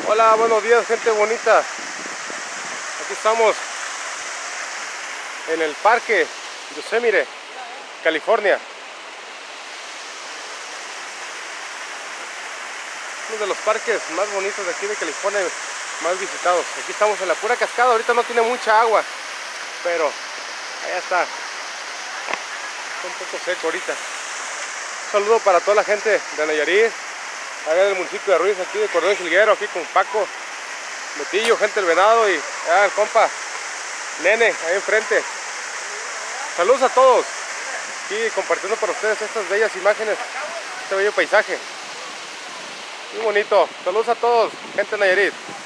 Hola, buenos días, gente bonita. Aquí estamos en el parque Yosemite, California. Uno de los parques más bonitos de aquí de California, más visitados. Aquí estamos en la pura cascada. Ahorita no tiene mucha agua, pero allá está. Está un poco seco ahorita. Un saludo para toda la gente de Nayarit, allá del municipio de Ruiz, aquí de Cordón Jilguero, aquí con Paco, Metillo, gente del Venado y allá el compa Nene, ahí enfrente. Saludos a todos, aquí compartiendo para ustedes estas bellas imágenes, este bello paisaje. Muy bonito. Saludos a todos, gente de Nayarit.